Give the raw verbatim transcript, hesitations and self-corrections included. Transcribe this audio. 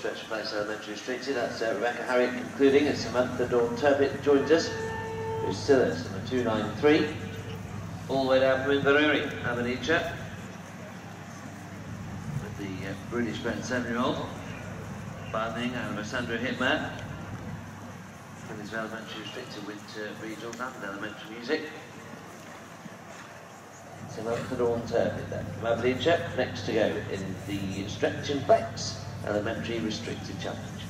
stretch place elementary restricted. That's uh, Rebecca Harriet concluding as Samantha Dawn Turpin joins us, who's still at number two nine three. All the way down from Inverary, Aberdeenshire, with the uh, British bred seven-year-old, Barning and Alessandro Hitman. And his elementary restricted with uh, regionals and elementary music. Samantha Dawn Turpin then from Aberdeenshire, next to go in the Stretch and Flex Elementary Restricted Challenge.